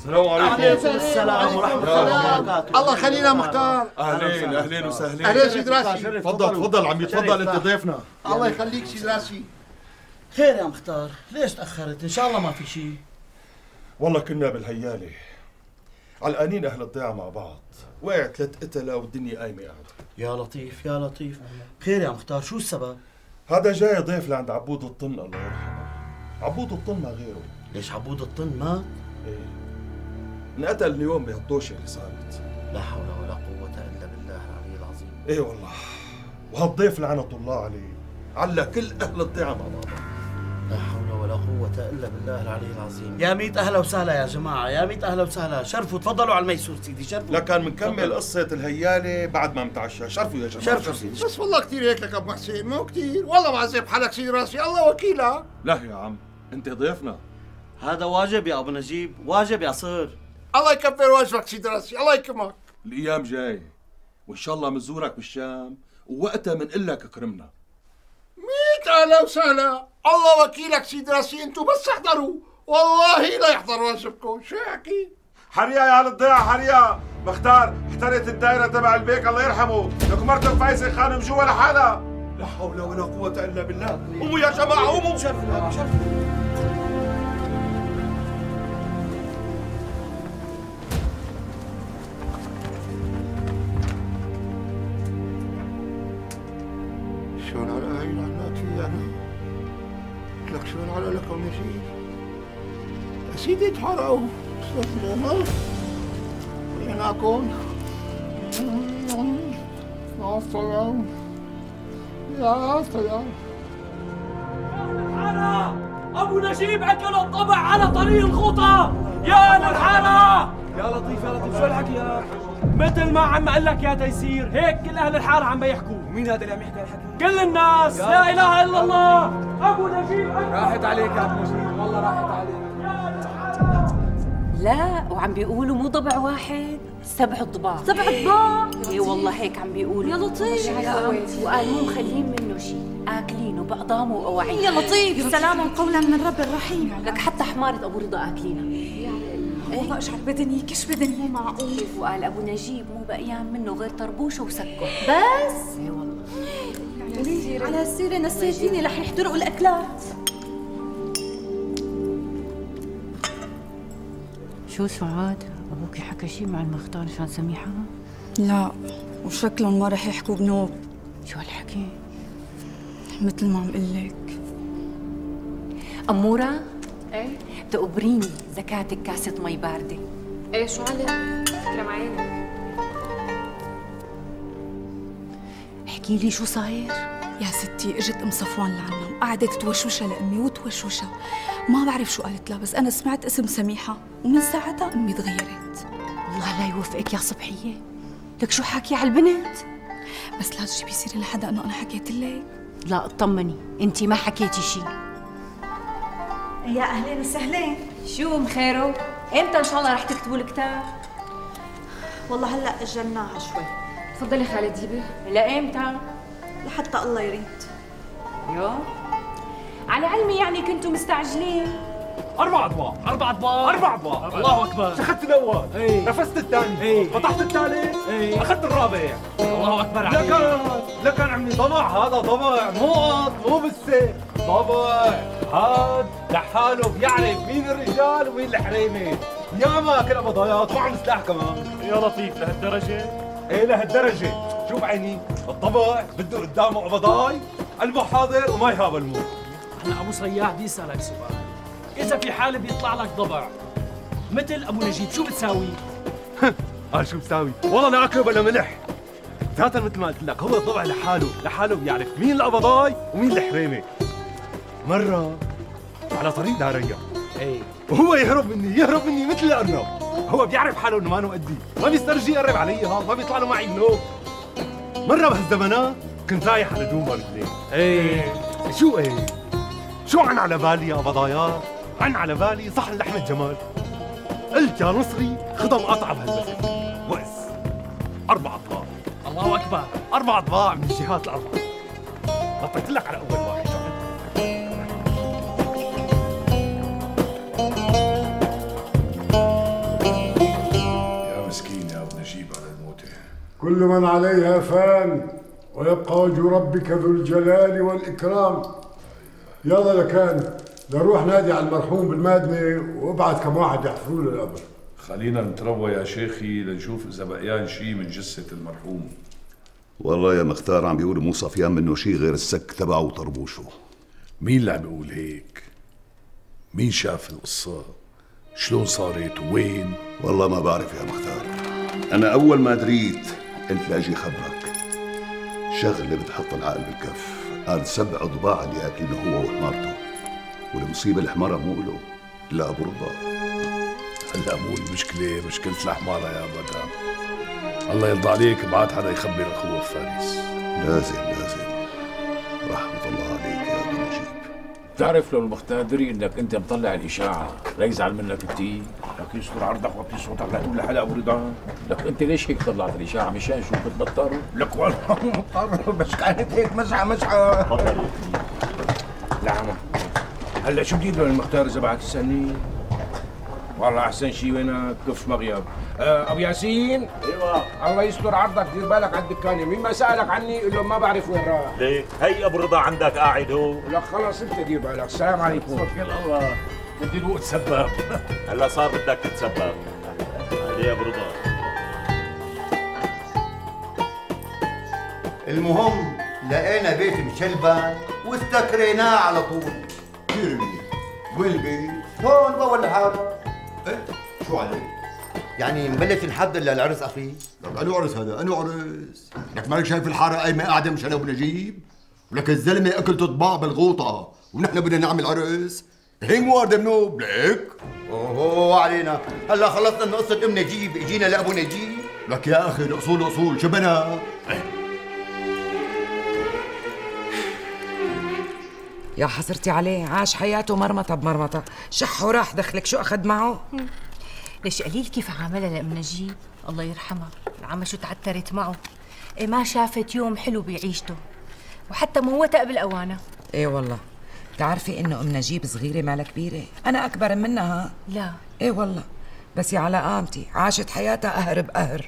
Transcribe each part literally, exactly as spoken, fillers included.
السلام عليكم. عليكم السلام ورحمة الله وبركاته. الله يخلينا مختار. اهلين اهلين وسهلين. اهلين سيد راسي. تفضل تفضل عمي تفضل انت ضيفنا. الله يخليك سيد راسي. خير يا مختار، ليش تأخرت؟ إن شاء الله ما في شيء. والله كنا بالهيالة علقانين أهل الضيعة مع بعض، وقعت ثلاث قتلة والدنيا قايمة قاعدة. يا لطيف يا لطيف، خير يا مختار، شو السبب؟ هذا جاي ضيف لعند عبود الطن الله يرحمه. عبود الطن ما غيره. ليش عبود الطن مات؟ ايه انقتل اليوم بهالطوشة اللي صارت. لا حول ولا قوة إلا بالله العلي العظيم. ايه والله، وهالضيف لعنة الله عليه على كل أهل الضيعة مع بعضها. لا حول ولا قوة إلا بالله العلي العظيم. يا ميت أهلا وسهلا يا جماعة، يا ميت أهلا وسهلا، شرفوا تفضلوا على الميسور سيدي، شرفوا. لكن بنكمل قصة الهيالة بعد ما نتعشى، شرفوا يا جماعة. شرفوا سيدي. بس والله كثير هيك لك ابو حسين، مو كثير، والله معذب حالك سيد راسي، الله وكيلك. لا يا عم، أنت ضيفنا. هذا واجب يا أبو نجيب، واجب يا صير. الله يكبر واجبك سيد راسي، الله يكرمك. الأيام جاي وإن شاء الله بنزورك بالشام ووقتها بنقول لك اكرمنا. ميت اهلا وسهلا، الله وكيلك سيد راسي، انتم بس احضروا، والله لا يحضر واجبكم، شو احكي؟ حريا يا اهل الضيعة حريا، مختار احترت الدائرة تبع البيك الله يرحمه، لك مرته فايزة خانم جوا لحالها. لا حول ولا قوة إلا بالله. قوموا يا جماعة قوموا. شرفوا شرفوا. شلون على هاي العنات في انا؟ قلت لك شلون على لكم نجيب؟ يا سيدي تحرقوا، استغفروا الله. وينكم؟ يا سلام يا سلام. الحارة أبو نجيب أكل الطبع على طريق الخطى. يا للحارة. يا لطيف يا لطيف، شو الحكي يا؟ مثل ما عم أقول لك يا تيسير، هيك كل أهل الحارة عم بيحكوا. مين هذا اللي عم يحكي هالحكي؟ كل الناس، لا إله إلا الله. أبو نجيب أكل. راحت عليك يا أبو نجيب، والله راحت عليك. لا، وعم بيقولوا مو ضبع واحد، سبع ضباع. سبع ضباع؟ اي والله هيك عم بيقولوا. يا لطيف وقال مو مخلين منه شيء، اكلينه بعظام وقواعيد. يا لطيف، سلاما قولا من رب رحيم. لك حتى حمارة ابو رضا اكلينها. والله اشعر بدني كش بدني مو معقول. وقال ابو نجيب مو بقيان منه غير طربوشه وسكه بس. اي والله. على السيرة نسيتيني، رح يحترقوا الاكلات. شو سعاد؟ ابوكي حكى شيء مع المختار مشان سميحه؟ لا، وشكلهم ما رح يحكوا بنوب. شو هالحكي؟ مثل ما عم قل لك. اموره؟ ايه تقبريني زكاتك كاسه مي بارده. ايه شو عليك؟ تكرم عيني. احكي لي شو صاير؟ يا ستي اجت ام صفوان لعنا وقعدت توشوشها لامي وتوشوشها، ما بعرف شو قالت لها، بس انا سمعت اسم سميحه ومن ساعتها امي تغيرت. الله لا يوفقك يا صبحيه، لك شو حاكي على البنت؟ بس لا تجيبي سيره لحدا انه انا حكيت لك. لا اطمني، انت ما حكيتي شيء. يا اهلين وسهلين. شو مخيرو؟ امتى ان شاء الله رح تكتبوا الكتاب؟ والله هلا اجلناها شوي. تفضلي خالة جيبي. لامتى؟ لحتى الله يريد. يو على علمي يعني كنتوا مستعجلين. أربع أطباق، أربع أطباق، أربع أطباق. الله أكبر. أخذت الأول، ايه نفست الثاني، ايه فتحت الثالث، ايه أخذت الرابع. الله أكبر عليك. لكن لكن عمي ضبع، هذا ضبع مو قط مو بالسيف، ضبع هاد لحاله بيعرف مين الرجال ومين الحريمه. ياما كل قضايات وعم سلاح كمان. يا لطيف لهالدرجة؟ ايه لهالدرجه، شوف عيني، الضبع بده قدامه قبضاي، قلبه حاضر وما يهاب الموت. هلا أبو صياح بدي أسألك سؤال، إذا في حالة بيطلع لك ضبع مثل أبو نجيب شو بتساوي؟ قال شو بساوي؟ والله لا اكله بلا ملح. ذاتا مثل ما قلت لك، هو الضبع لحاله، لحاله بيعرف مين القبضاي ومين الحريمه. مرة على طريق داريا، ايه وهو يهرب مني، يهرب مني مثل الأرنب. هو بيعرف حاله انه مانو قدي، ما بيسترجي يقرب علي، ها ما بيطلع له معي بنوب. مرة بهالزمانات كنت رايح على دوما الاثنين. ايه شو ايه؟ شو عن على بالي يا قبضايات؟ عن على بالي صحن لحمة جمال. قلت يا نصري خدها مقاطعة بهالمسافة. وقس أربع أطباق. الله أكبر. أربع أطباق من الجهات الأربعة. غطيت لك على أول واحد. كل من عليها فان ويبقى وجه ربك ذو الجلال والإكرام. يلا لكان نروح نادي على المرحوم بالمادنة وابعت كم واحد يحفروا له القبر. خلينا نتروى يا شيخي لنشوف إذا بقيان شي من جثة المرحوم. والله يا مختار عم بيقولوا مو صفيان منه شي غير السك تبعه وطربوشه. مين اللي عم بيقول هيك؟ مين شاف القصة؟ شلون صارت وين؟ والله ما بعرف يا مختار. أنا أول ما دريت قلت لاجي خبرك. شغلة بتحط العقل بالكف. قال سبع ضباع اللي ياكلينه هو وحمارته. والمصيبة الحمارة مو له لا أبو رضا. هلا مو المشكلة مشكلة الحمارة يا مدام. الله يرضى عليك ابعت حدا يخبر أخوه فارس. لازم لازم. رحمة الله عليك يا أبو نجيب. بتعرف لو المختار دري انك انت مطلع الاشاعه لا يزعل منك كثير، لك يستر عرضك وطي صوتك لا تقول لحدا ابو رضا، لك انت ليش هيك طلعت الاشاعه مشان شو كنت مضطر؟ لك والله مضطر بس كانت هيك مزحه مزحه. لا عم هلا شو بدي له المختار اذا بعد تسالني؟ والله احسن شيء وينك كف مغيب. آه ابو ياسين. ايوه. الله يستر عرضك دير بالك على الدكانه، مين ما سالك عني قول له ما بعرف وين راح. ليه؟ هي ابو رضا عندك قاعد هو. لك خلص انت دير بالك، السلام عليكم. توكل الله. بدي الوقت تسبب. هلا صار بدك تتسبب. علي يا ابو رضا. المهم لقينا بيت مشلبن واستكريناه على طول. كثير منيح. وين البيت؟ هون بول لحاله. ايه؟ شو عليك؟ يعني مبلش نحضر للعرس اخي؟ لك انو عرس هذا؟ انو عرس؟ لك مالك شايف الحاره قايمه قاعده مشان ابو نجيب؟ ولك الزلمه اكلت طباع بالغوطه ونحن بدنا نعمل عرس؟ هيك مو ارد منوب ليك؟ اوه علينا، هلا خلصنا من قصه ام نجيب اجينا لابو نجيب؟ لك يا اخي الاصول اصول شبنا. يا حسرتي عليه، عاش حياته مرمطة بمرمطة، شح وراح دخلك شو أخذ معه؟ ليش قليل كيف عاملها لأم نجيب؟ الله يرحمها، العمى شو تعترت معه، إيه ما شافت يوم حلو بعيشته، وحتى موتها قبل أوانها. إيه والله، بتعرفي إنه أم نجيب صغيرة مالها كبيرة، أنا أكبر منها. لا. إيه والله، بس يا على قامتي، عاشت حياتها قهر بقهر.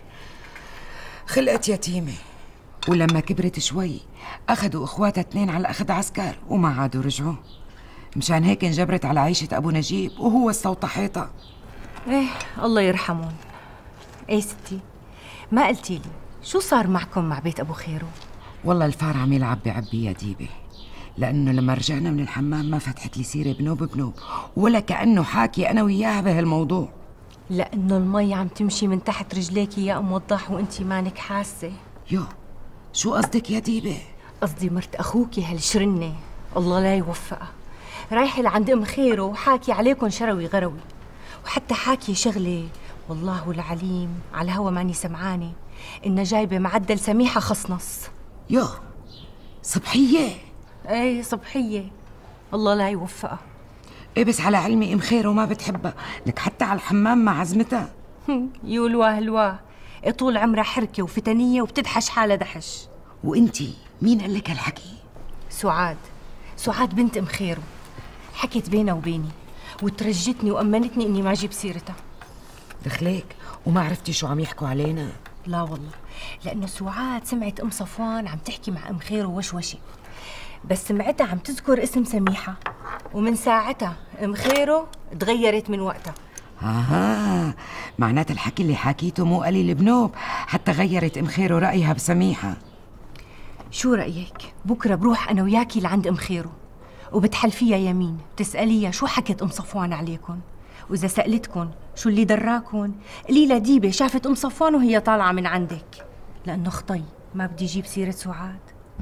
خلقت يتيمة، ولما كبرت شوي أخذوا إخواتها اثنين على أخذ عسكر وما عادوا رجعوا. مشان هيك انجبرت على عيشة أبو نجيب وهو استوطحيتها. إيه الله يرحمون. إيه ستي، ما قلتي لي شو صار معكم مع بيت أبو خيرو؟ والله الفار عم يلعب بعبي يا ديبة، لأنه لما رجعنا من الحمام ما فتحت لي سيرة بنوب بنوب ولا كأنه حاكي أنا وياها بهالموضوع. لأنه المي عم تمشي من تحت رجليكي يا أم وضح وأنتي مانك حاسة. يو شو قصدك يا ديبة؟ قصدي مرت أخوكي هالشرنة الله لا يوفقها، رايحة لعند أم خيرو وحاكي عليكم شروي غروي، وحتى حاكي شغلة والله العليم على الهوا ماني سمعانة إنها جايبة معدل سميحة خصنص. يو صبحية؟ ايه صبحية الله لا يوفقها. ايه بس على علمي ام خيرو ما بتحبها، لك حتى على الحمام ما عزمتها. يولواه هلواه، إيه طول عمرها حركة وفتنية وبتدحش حالها دحش. وانتي مين قال لك هالحكي؟ سعاد، سعاد بنت ام خيرو، حكت بينها وبيني وترجتني وأمنتني إني ما أجيب سيرتها. دخليك وما عرفتي شو عم يحكوا علينا؟ لا والله، لأنه سعاد سمعت أم صفوان عم تحكي مع أم خيرو وشوشة، بس سمعتها عم تذكر اسم سميحة، ومن ساعتها أم خيرو تغيرت من وقتها. آها، معناتها الحكي اللي حكيته مو قليل بنوب، حتى غيرت أم خيرو رأيها بسميحة. شو رأيك؟ بكرة بروح أنا وياكي لعند أم خيرو وبتحلفيها يمين، بتسأليها شو حكت أم صفوان عليكن، وإذا سألتكن شو اللي دراكن قولي لها ديبة شافت أم صفوان وهي طالعة من عندك، لأنه خطي ما بدي أجيب سيرة سعاد.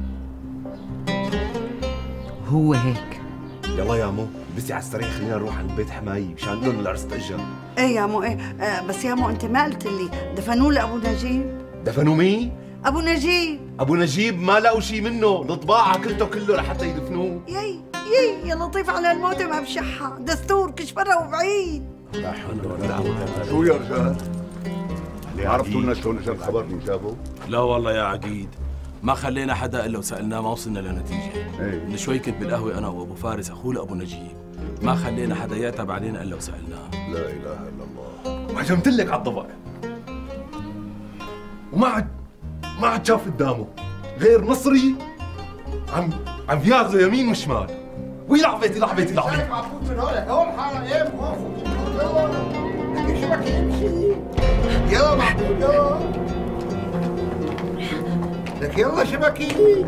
هو هيك. يلا يا مو بسي على السريع خلينا نروح عند بيت حماي مشان لهم العرس تأجل. ايه يا مو ايه آه بس يا مو انت ما قلت لي دفنوه لأبو نجيب؟ دفنوا مين؟ أبو نجيب. أبو نجيب ما لقوا شيء منه، الطباعة عكلته كله لحتى يدفنوه. يي يي يا لطيف على الموت ما بشحها، دستور كشفرة وبعيد. لا حول ولا قوة. شو يا رجال؟ عرفتوا لنا شلون اجى الخبر من جابه؟ لا والله يا عقيد، ما خلينا حدا الا وسالناه ما وصلنا لنتيجه. ايه من شوي كنت بالقهوه انا وابو فارس اخوه لابو نجيب، ما خلينا حدا يعتب علينا الا وسالناه. لا اله الا الله. وهجمت لك على الضبع وما عد ما عاد شاف قدامه غير نصري عم عم ياخذه يمين وشمال. ويلعب بيتي يلعب بيتي يلعب بيتي. معفوت من هون هون حالة ايه موافق. لك شبك يمشي. يلا معفوت يلا. لك يلا شبكي.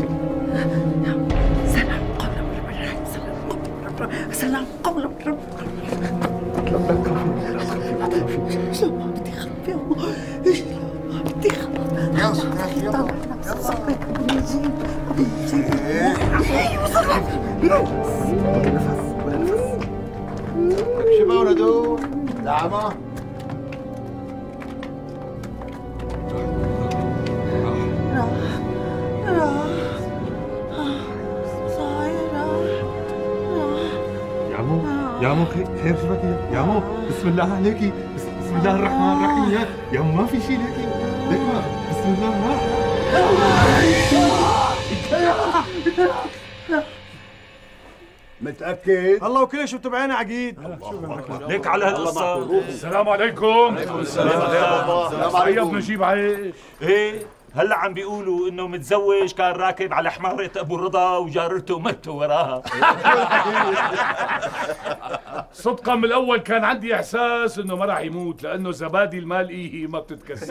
سلام قولا من رب الرحيم. سلام قولا من رب الرحيم. سلام قولا من رب الرحيم. لا لا تخافي لا تخافي. ما بدي اخاف يا الله. ايش ما بدي اخاف. يلا صرخ يلا. يلا صرخ نجيب نجيب. ايوه صرخ. ولا نفس ولا نفس. لك شباب هدول؟ دعمة. يا مو خير شبكي يا مو بسم الله عليكي بسم الله الرحمن الرحيم يا يا مو ما في شيء ليكي ليك ما بسم الله الرحمن. متأكد؟ الله وكل شو بتبعينا عقيد. ليك على هالقصة. السلام عليكم. وعليكم السلام. السلام عليكم. نجيب عيش. ايه هلا عم بيقولوا انه متزوج كان راكب على حمارة ابو رضا وجارته ماتوا وراها. صدقا من الاول كان عندي احساس انه ما راح يموت لانه زبادي المال ايه ما بتتكسر.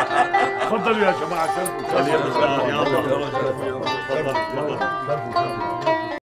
تفضلوا يا جماعه. يلا يلا يلا.